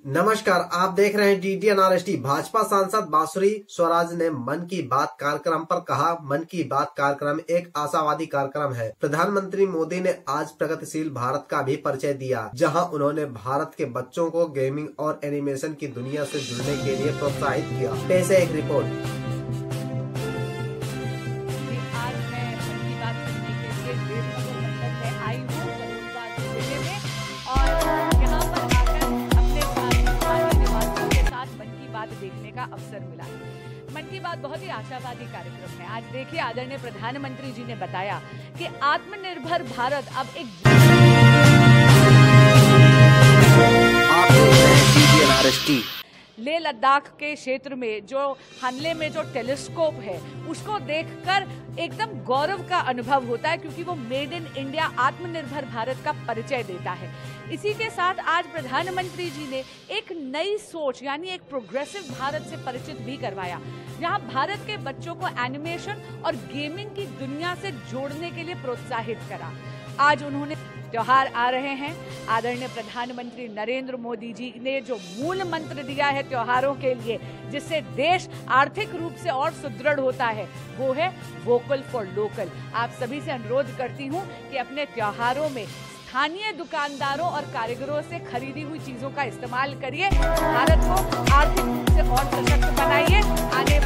नमस्कार, आप देख रहे हैं DDNRST। भाजपा सांसद बांसुरी स्वराज ने मन की बात कार्यक्रम पर कहा, मन की बात कार्यक्रम एक आशावादी कार्यक्रम है। प्रधानमंत्री मोदी ने आज प्रगतिशील भारत का भी परिचय दिया, जहां उन्होंने भारत के बच्चों को गेमिंग और एनिमेशन की दुनिया से जुड़ने के लिए प्रोत्साहित किया। पेश है एक रिपोर्ट। देखने का अवसर मिला। मन की बात बहुत ही आशावादी कार्यक्रम है। आज देखिए, आदरणीय प्रधानमंत्री जी ने बताया कि आत्मनिर्भर भारत अब एक लेह लद्दाख के क्षेत्र में जो हमले में जो टेलीस्कोप है उसको देखकर एकदम गौरव का अनुभव होता है, क्योंकि वो मेड इन इंडिया आत्मनिर्भर भारत का परिचय देता है। इसी के साथ आज प्रधानमंत्री जी ने एक नई सोच यानी एक प्रोग्रेसिव भारत से परिचित भी करवाया, जहां भारत के बच्चों को एनिमेशन और गेमिंग की दुनिया से जोड़ने के लिए प्रोत्साहित करा। आज उन्होंने त्योहार आ रहे हैं, आदरणीय प्रधानमंत्री नरेंद्र मोदी जी ने जो मूल मंत्र दिया है त्योहारों के लिए, जिससे देश आर्थिक रूप से और सुदृढ़ होता है, वो है वोकल फॉर लोकल। आप सभी से अनुरोध करती हूँ कि अपने त्योहारों में स्थानीय दुकानदारों और कारीगरों से खरीदी हुई चीजों का इस्तेमाल करिए। भारत को आर्थिक रूप से और सशक्त बनाइए। आने